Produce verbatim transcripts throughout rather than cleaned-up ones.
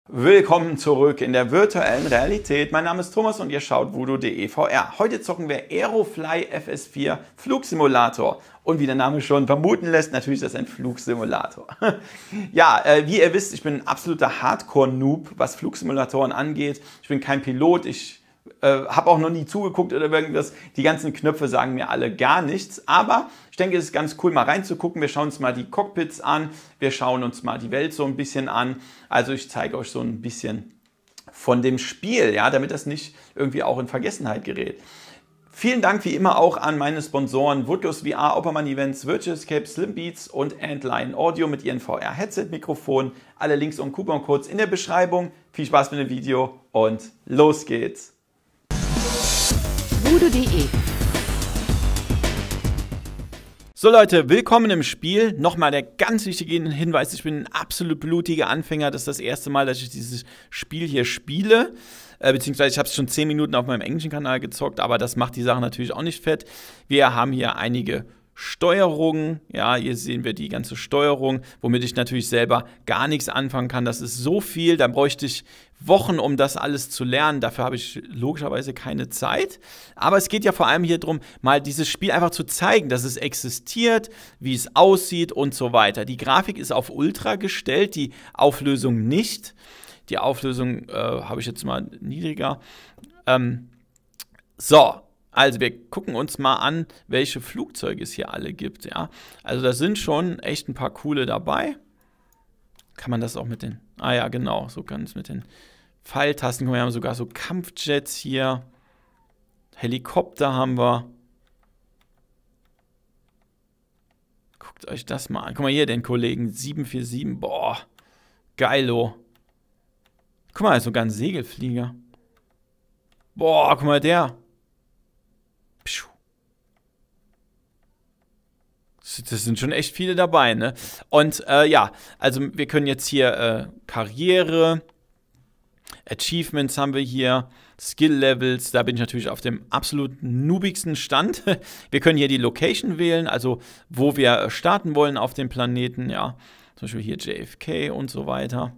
Willkommen zurück in der virtuellen Realität. Mein Name ist Thomas und ihr schaut voodoo punkt de V R. Heute zocken wir Aerofly F S vier Flugsimulator. Und wie der Name schon vermuten lässt, natürlich ist das ein Flugsimulator. Ja, äh, wie ihr wisst, ich bin ein absoluter Hardcore-Noob, was Flugsimulatoren angeht. Ich bin kein Pilot, ich äh, habe auch noch nie zugeguckt oder irgendwas. Die ganzen Knöpfe sagen mir alle gar nichts. Aber ich denke, es ist ganz cool, mal reinzugucken. Wir schauen uns mal die Cockpits an. Wir schauen uns mal die Welt so ein bisschen an. Also ich zeige euch so ein bisschen von dem Spiel, ja, damit das nicht irgendwie auch in Vergessenheit gerät. Vielen Dank wie immer auch an meine Sponsoren Woodless V R, Opperman Events, Virtual Escape, Slim Beats und Antlion Audio mit ihren V R-Headset-Mikrofonen. Alle Links und Coupon-Codes in der Beschreibung. Viel Spaß mit dem Video und los geht's! voodoo punkt de. So Leute, willkommen im Spiel. Nochmal der ganz wichtige Hinweis, ich bin ein absolut blutiger Anfänger. Das ist das erste Mal, dass ich dieses Spiel hier spiele. Äh, beziehungsweise ich habe es schon zehn Minuten auf meinem englischen Kanal gezockt, aber das macht die Sache natürlich auch nicht fett. Wir haben hier einige Steuerungen. Ja, hier sehen wir die ganze Steuerung, womit ich natürlich selber gar nichts anfangen kann. Das ist so viel, da bräuchte ich Wochen, um das alles zu lernen. Dafür habe ich logischerweise keine Zeit. Aber es geht ja vor allem hier darum, mal dieses Spiel einfach zu zeigen, dass es existiert, wie es aussieht und so weiter. Die Grafik ist auf Ultra gestellt, die Auflösung nicht. Die Auflösung äh, habe ich jetzt mal niedriger. Ähm, so. Also wir gucken uns mal an, welche Flugzeuge es hier alle gibt, ja. Also da sind schon echt ein paar coole dabei. Kann man das auch mit den, ah ja genau, so ganz mit den Pfeiltasten. Wir haben sogar so Kampfjets hier. Helikopter haben wir. Guckt euch das mal an. Guck mal hier, den Kollegen sieben vier sieben. Boah, geilo. Guck mal, sogar ein Segelflieger. Boah, guck mal, der. Das sind schon echt viele dabei, ne? Und äh, ja, also wir können jetzt hier äh, Karriere, Achievements haben wir hier, Skill Levels, da bin ich natürlich auf dem absolut noobigsten Stand. Wir können hier die Location wählen, also wo wir starten wollen auf dem Planeten, ja. Zum Beispiel hier J F K und so weiter.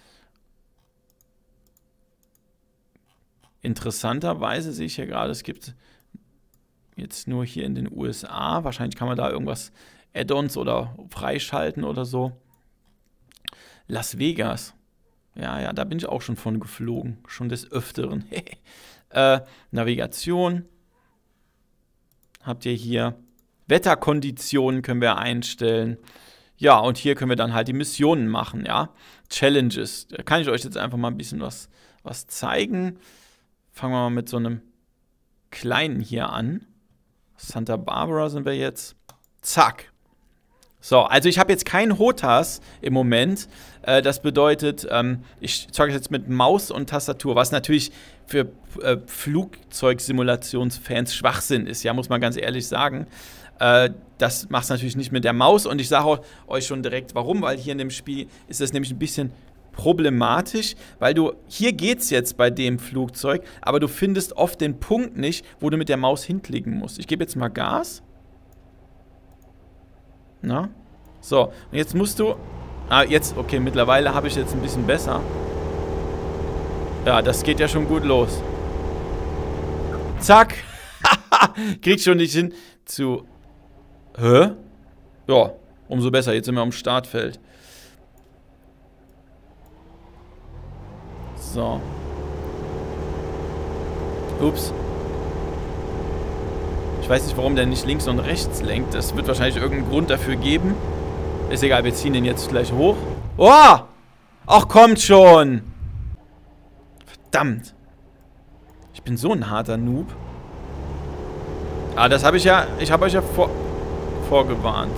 Interessanterweise sehe ich hier gerade, es gibt jetzt nur hier in den U S A. Wahrscheinlich kann man da irgendwas Add-ons oder freischalten oder so. Las Vegas. Ja, ja, da bin ich auch schon von geflogen. Schon des Öfteren. äh, Navigation. Habt ihr hier. Wetterkonditionen können wir einstellen. Ja, und hier können wir dann halt die Missionen machen, ja. Challenges. Da kann ich euch jetzt einfach mal ein bisschen was, was zeigen. Fangen wir mal mit so einem kleinen hier an. Santa Barbara sind wir jetzt. Zack. So, also ich habe jetzt keinen H O T A S im Moment. Äh, das bedeutet, ähm, ich zocke jetzt mit Maus und Tastatur, was natürlich für äh, Flugzeugsimulationsfans Schwachsinn ist, ja, muss man ganz ehrlich sagen. Äh, das macht es natürlich nicht mit der Maus und ich sage euch schon direkt warum, weil hier in dem Spiel ist das nämlich ein bisschen problematisch, weil du, hier geht's jetzt bei dem Flugzeug, aber du findest oft den Punkt nicht, wo du mit der Maus hinklicken musst. Ich gebe jetzt mal Gas. Na? So, und jetzt musst du, ah, jetzt, okay, mittlerweile habe ich jetzt ein bisschen besser. Ja, das geht ja schon gut los. Zack. Krieg schon nicht hin zu, hä? Ja, umso besser, jetzt sind wir am Startfeld. So. Ups. Ich weiß nicht, warum der nicht links und rechts lenkt. Es wird wahrscheinlich irgendeinen Grund dafür geben. Ist egal, wir ziehen den jetzt gleich hoch. Oh! Ach, kommt schon! Verdammt. Ich bin so ein harter Noob. Ah, das habe ich ja... Ich habe euch ja vor, vorgewarnt.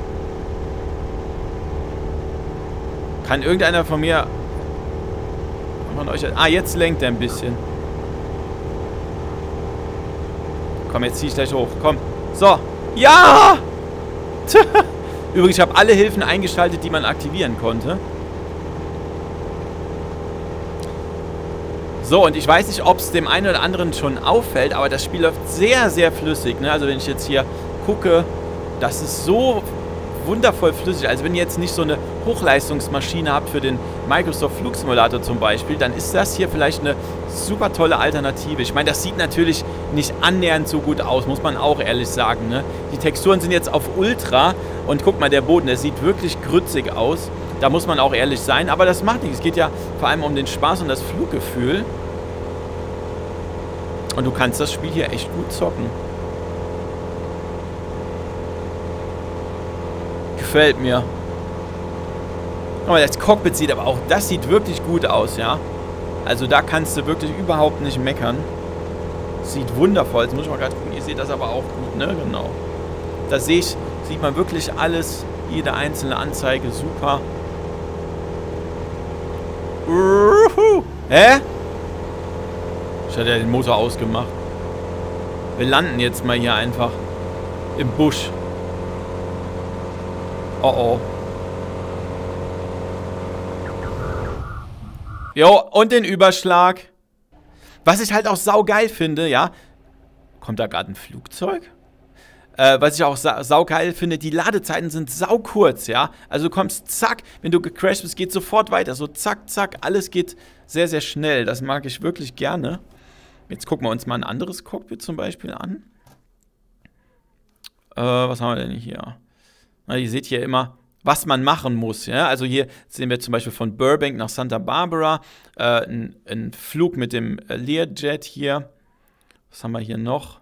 Kann irgendeiner von mir... Von euch... Ah, jetzt lenkt er ein bisschen. Komm, jetzt ziehe ich gleich hoch. Komm. So. Ja! Übrigens, ich habe alle Hilfen eingeschaltet, die man aktivieren konnte. So, und ich weiß nicht, ob es dem einen oder anderen schon auffällt, aber das Spiel läuft sehr, sehr flüssig. Ne? Also wenn ich jetzt hier gucke, das ist so wundervoll flüssig. Also wenn ihr jetzt nicht so eine Hochleistungsmaschine habt für den Microsoft Flugsimulator zum Beispiel, dann ist das hier vielleicht eine super tolle Alternative. Ich meine, das sieht natürlich nicht annähernd so gut aus, muss man auch ehrlich sagen, ne? Die Texturen sind jetzt auf Ultra und guck mal, der Boden, der sieht wirklich grützig aus. Da muss man auch ehrlich sein, aber das macht nichts. Es geht ja vor allem um den Spaß und das Fluggefühl. Und du kannst das Spiel hier echt gut zocken. Gefällt mir. Aber das Cockpit sieht aber auch, das sieht wirklich gut aus, ja. Also da kannst du wirklich überhaupt nicht meckern. Sieht wundervoll. Jetzt muss ich mal gerade gucken, ihr seht das aber auch gut, ne? Genau. Da sehe ich, sieht man wirklich alles, jede einzelne Anzeige, super. Uhuhu. Hä? Ich hatte ja den Motor ausgemacht. Wir landen jetzt mal hier einfach im Busch. Oh oh. Jo, und den Überschlag. Was ich halt auch saugeil finde, ja. Kommt da gerade ein Flugzeug? Äh, was ich auch sa saugeil finde, die Ladezeiten sind saukurz, ja. Also du kommst zack, wenn du gecrashed bist, geht sofort weiter. So zack, zack, alles geht sehr, sehr schnell. Das mag ich wirklich gerne. Jetzt gucken wir uns mal ein anderes Cockpit zum Beispiel an. Äh, was haben wir denn hier? Na, ihr seht hier immer, was man machen muss, ja. Also hier sehen wir zum Beispiel von Burbank nach Santa Barbara äh, ein, ein Flug mit dem Learjet hier. Was haben wir hier noch?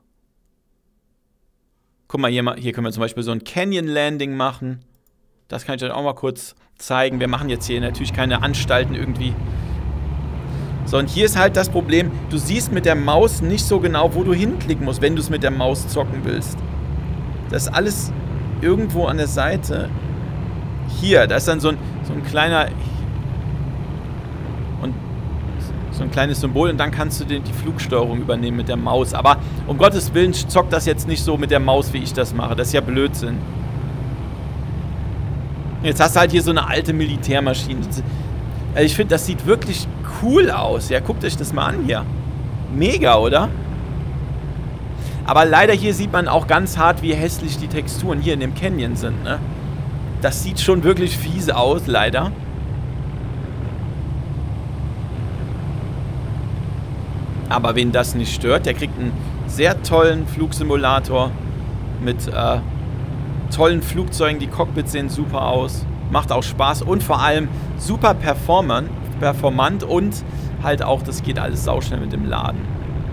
Guck mal, hier, hier können wir zum Beispiel so ein Canyon Landing machen. Das kann ich euch auch mal kurz zeigen. Wir machen jetzt hier natürlich keine Anstalten irgendwie. So, und hier ist halt das Problem, du siehst mit der Maus nicht so genau, wo du hinklicken musst, wenn du es mit der Maus zocken willst. Das ist alles irgendwo an der Seite. Hier, da ist dann so ein, so ein kleiner... Und so ein kleines Symbol und dann kannst du die, die Flugsteuerung übernehmen mit der Maus. Aber um Gottes Willen zockt das jetzt nicht so mit der Maus, wie ich das mache. Das ist ja Blödsinn. Jetzt hast du halt hier so eine alte Militärmaschine. Also ich finde, das sieht wirklich cool aus. Ja, guckt euch das mal an hier. Mega, oder? Aber leider hier sieht man auch ganz hart, wie hässlich die Texturen hier in dem Canyon sind, ne? Das sieht schon wirklich fiese aus, leider. Aber wen das nicht stört, der kriegt einen sehr tollen Flugsimulator mit äh, tollen Flugzeugen. Die Cockpits sehen super aus. Macht auch Spaß und vor allem super performant, performant und halt auch, das geht alles sauschnell mit dem Laden.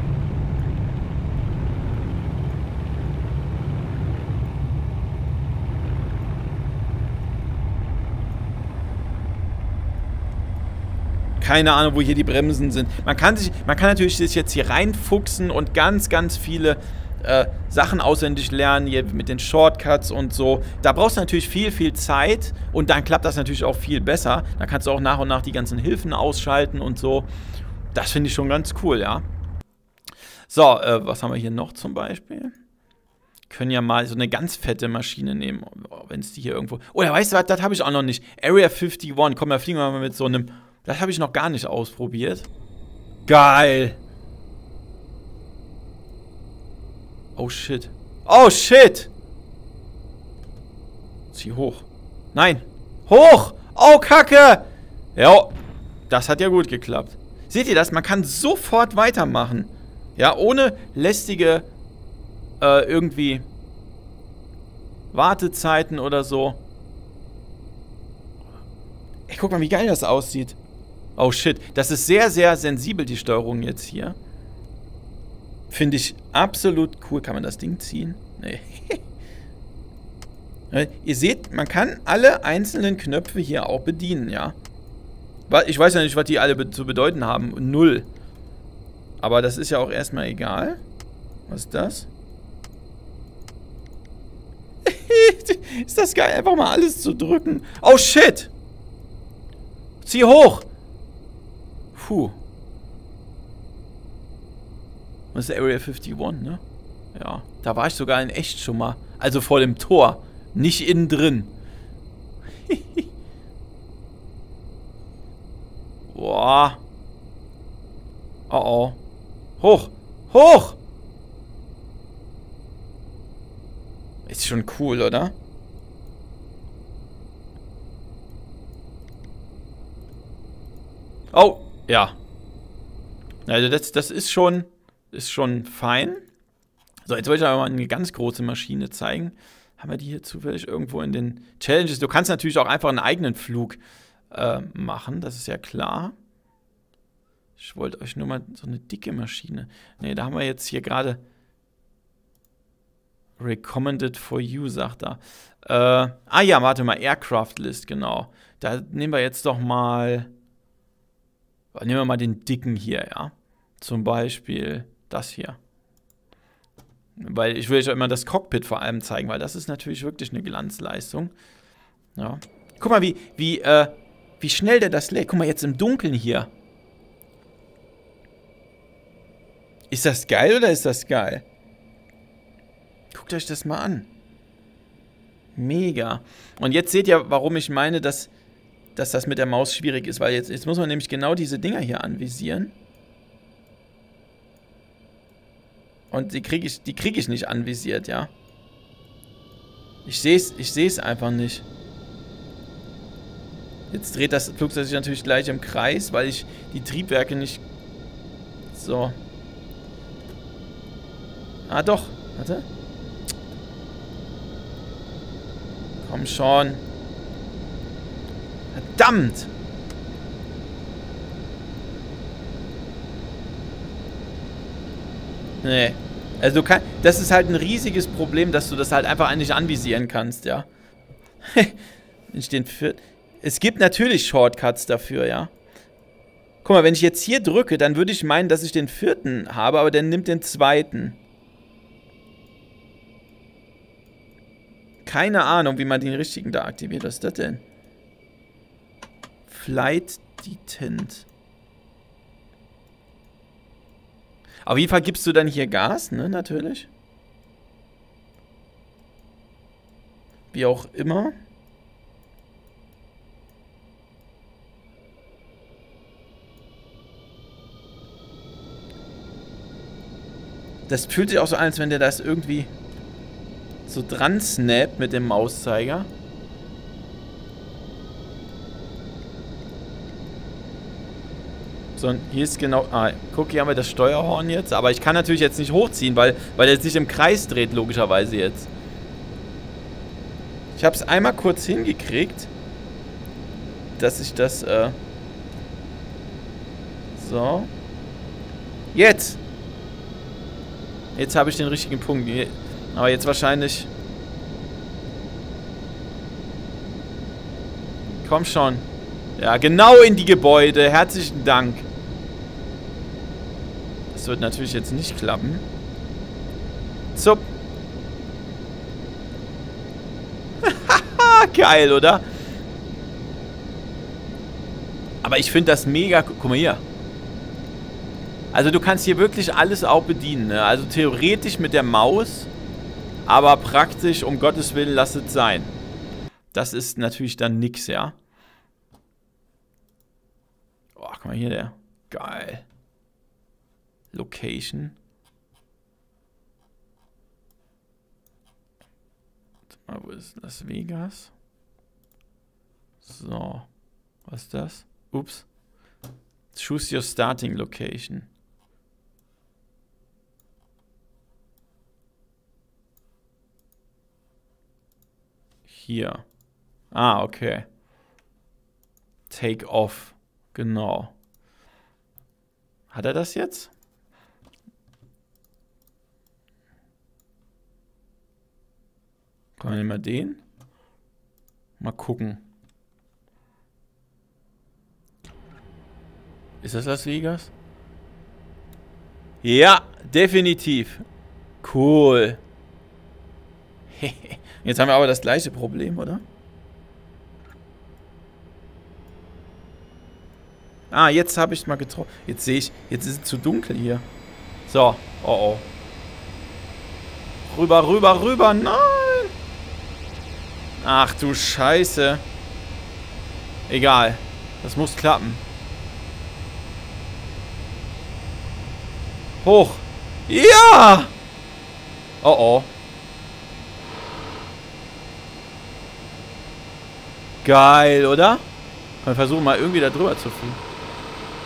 Keine Ahnung, wo hier die Bremsen sind. Man kann sich, man kann natürlich sich jetzt hier reinfuchsen und ganz, ganz viele äh, Sachen auswendig lernen, hier mit den Shortcuts und so. Da brauchst du natürlich viel, viel Zeit und dann klappt das natürlich auch viel besser. Dann kannst du auch nach und nach die ganzen Hilfen ausschalten und so. Das finde ich schon ganz cool, ja. So, äh, was haben wir hier noch zum Beispiel? Können ja mal so eine ganz fette Maschine nehmen, wenn es die hier irgendwo... Oh, ja, weißt du was, das habe ich auch noch nicht. Area einundfünfzig, komm, da fliegen wir mal mit so einem... Das habe ich noch gar nicht ausprobiert. Geil. Oh, shit. Oh, shit. Zieh hoch. Nein. Hoch. Oh, Kacke. Ja, das hat ja gut geklappt. Seht ihr das? Man kann sofort weitermachen. Ja, ohne lästige äh, irgendwie Wartezeiten oder so. Ey, guck mal, wie geil das aussieht. Oh shit, das ist sehr, sehr sensibel, die Steuerung jetzt hier. Finde ich absolut cool. Kann man das Ding ziehen? Nee. Ihr seht, man kann alle einzelnen Knöpfe hier auch bedienen, ja. Ich weiß ja nicht, was die alle be zu bedeuten haben. Null. Aber das ist ja auch erstmal egal. Was ist das? Ist das geil, einfach mal alles zu drücken. Oh shit! Zieh hoch! Puh. Das ist der Area einundfünfzig, ne? Ja. Da war ich sogar in echt schon mal. Also vor dem Tor. Nicht innen drin. Boah. Oh oh. Hoch. Hoch! Ist schon cool, oder? Oh, ja. Also das, das ist schon, ist schon fein. So, jetzt wollte ich aber mal eine ganz große Maschine zeigen. Haben wir die hier zufällig irgendwo in den Challenges? Du kannst natürlich auch einfach einen eigenen Flug äh, machen, das ist ja klar. Ich wollte euch nur mal so eine dicke Maschine. Ne, da haben wir jetzt hier gerade Recommended for you, sagt er. Äh, ah ja, warte mal, Aircraft List, genau. Da nehmen wir jetzt doch mal, nehmen wir mal den dicken hier, ja. Zum Beispiel das hier. Weil ich will euch auch immer das Cockpit vor allem zeigen, weil das ist natürlich wirklich eine Glanzleistung. Ja. Guck mal, wie, wie, äh, wie schnell der das lädt. Guck mal, jetzt im Dunkeln hier. Ist das geil oder ist das geil? Guckt euch das mal an. Mega. Und jetzt seht ihr, warum ich meine, dass, dass das mit der Maus schwierig ist. Weil jetzt, jetzt muss man nämlich genau diese Dinger hier anvisieren. Und die kriege ich, die krieg ich nicht anvisiert, ja. Ich sehe es ich seh's einfach nicht. Jetzt dreht das Flugzeug sich natürlich gleich im Kreis, weil ich die Triebwerke nicht... So. Ah, doch. Warte. Komm schon. Verdammt! Nee. Also du kannst, das ist halt ein riesiges Problem, dass du das halt einfach nicht anvisieren kannst, ja. Wenn ich den vier... Es gibt natürlich Shortcuts dafür, ja. Guck mal, wenn ich jetzt hier drücke, dann würde ich meinen, dass ich den vierten habe, aber der nimmt den zweiten. Keine Ahnung, wie man den richtigen da aktiviert. Was ist das denn? Flight Detent. Auf jeden Fall gibst du dann hier Gas, ne, natürlich. Wie auch immer. Das fühlt sich auch so an, als wenn der das irgendwie so dran snappt mit dem Mauszeiger. So, und hier ist genau... Ah, guck, hier haben wir das Steuerhorn jetzt. Aber ich kann natürlich jetzt nicht hochziehen, weil, weil er jetzt nicht im Kreis dreht, logischerweise jetzt. Ich habe es einmal kurz hingekriegt, dass ich das... Äh so. Jetzt! Jetzt habe ich den richtigen Punkt. Aber jetzt wahrscheinlich... Komm schon. Ja, genau in die Gebäude. Herzlichen Dank. Das wird natürlich jetzt nicht klappen. Zup. Geil, oder? Aber ich finde das mega... Guck mal hier. Also du kannst hier wirklich alles auch bedienen, ne? Also theoretisch mit der Maus, aber praktisch, um Gottes Willen, lass es sein. Das ist natürlich dann nix, ja. Oh, guck mal hier, der. Geil. Location. Warte mal, wo ist Las Vegas? So. Was ist das? Ups. Choose your starting location. Hier. Ah, okay. Take off. Genau. Hat er das jetzt? Kann man mal den? Mal gucken. Ist das Las Vegas? Ja, definitiv. Cool. Jetzt haben wir aber das gleiche Problem, oder? Ah, jetzt habe ich es mal getroffen. Jetzt sehe ich, jetzt ist es zu dunkel hier. So, oh oh. Rüber, rüber, rüber, nein! Ach du Scheiße. Egal, das muss klappen. Hoch. Ja! Oh oh. Geil, oder? Wir versuchen mal irgendwie da drüber zu fliegen.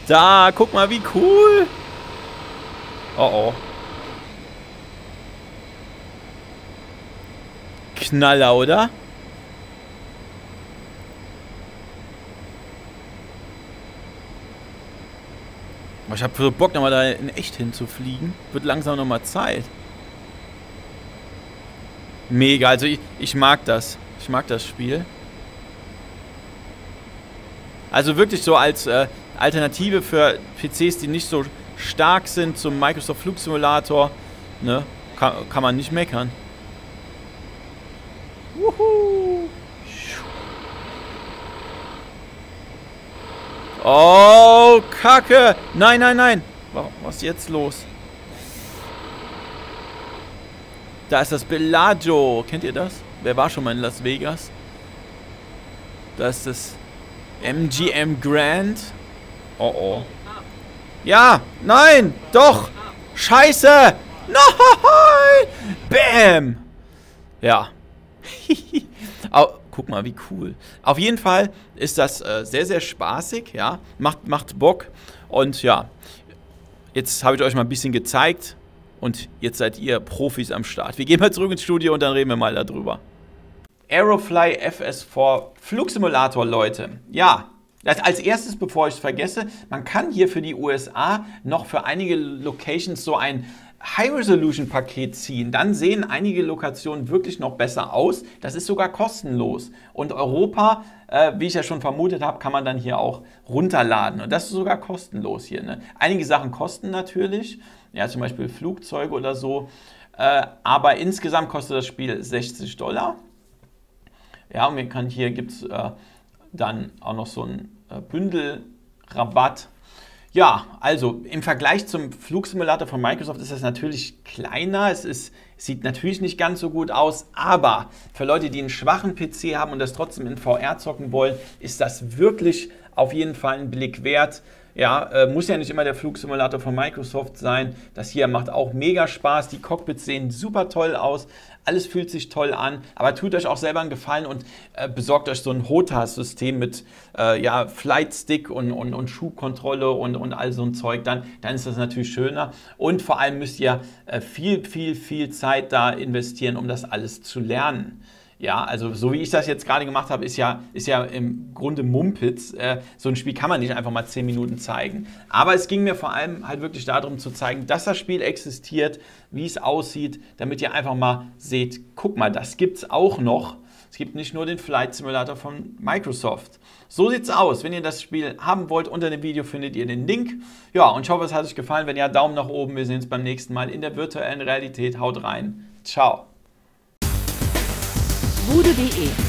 Da, guck mal, wie cool. Oh, oh. Knaller, oder? Ich habe so Bock, nochmal da in echt hinzufliegen. Wird langsam nochmal Zeit. Mega, also ich, ich mag das. Ich mag das Spiel. Also wirklich so als äh, Alternative für P Cs, die nicht so stark sind zum Microsoft Flugsimulator, ne, kann, kann man nicht meckern. Wuhu. Oh, Kacke! Nein, nein, nein! Was ist jetzt los? Da ist das Bellagio. Kennt ihr das? Wer war schon mal in Las Vegas? Da ist das M G M Grand. Oh, oh. Ja! Nein! Doch! Scheiße! Nein! Bam! Ja. Oh, guck mal, wie cool. Auf jeden Fall ist das äh, sehr, sehr spaßig, ja. Macht, macht Bock. Und ja, jetzt habe ich euch mal ein bisschen gezeigt. Und jetzt seid ihr Profis am Start. Wir gehen mal zurück ins Studio und dann reden wir mal darüber. Aerofly F S vier Flugsimulator, Leute. Ja, das als erstes, bevor ich es vergesse, man kann hier für die U S A noch für einige Locations so ein High-Resolution-Paket ziehen. Dann sehen einige Lokationen wirklich noch besser aus. Das ist sogar kostenlos. Und Europa, äh, wie ich ja schon vermutet habe, kann man dann hier auch runterladen. Und das ist sogar kostenlos hier. Ne? Einige Sachen kosten natürlich, ja, zum Beispiel Flugzeuge oder so. Äh, aber insgesamt kostet das Spiel sechzig Dollar. Ja, und man kann, hier gibt es äh, dann auch noch so einen äh, Bündelrabatt. Ja, also im Vergleich zum Flugsimulator von Microsoft ist das natürlich kleiner. Es ist, sieht natürlich nicht ganz so gut aus, aber für Leute, die einen schwachen P C haben und das trotzdem in V R zocken wollen, ist das wirklich auf jeden Fall ein Blick wert. Ja, äh, muss ja nicht immer der Flugsimulator von Microsoft sein. Das hier macht auch mega Spaß. Die Cockpits sehen super toll aus. Alles fühlt sich toll an. Aber tut euch auch selber einen Gefallen und äh, besorgt euch so ein H O T A S-System mit äh, ja, Flight Stick und, und, und Schubkontrolle und, und all so ein Zeug. Dann, dann ist das natürlich schöner. Und vor allem müsst ihr äh, viel, viel, viel Zeit da investieren, um das alles zu lernen. Ja, also so wie ich das jetzt gerade gemacht habe, ist ja, ist ja im Grunde Mumpitz. Äh, so ein Spiel kann man nicht einfach mal zehn Minuten zeigen. Aber es ging mir vor allem halt wirklich darum zu zeigen, dass das Spiel existiert, wie es aussieht, damit ihr einfach mal seht, guck mal, das gibt es auch noch. Es gibt nicht nur den Flight Simulator von Microsoft. So sieht's aus. Wenn ihr das Spiel haben wollt, unter dem Video findet ihr den Link. Ja, und ich hoffe, es hat euch gefallen. Wenn ja, Daumen nach oben. Wir sehen uns beim nächsten Mal in der virtuellen Realität. Haut rein. Ciao. Bude punkt de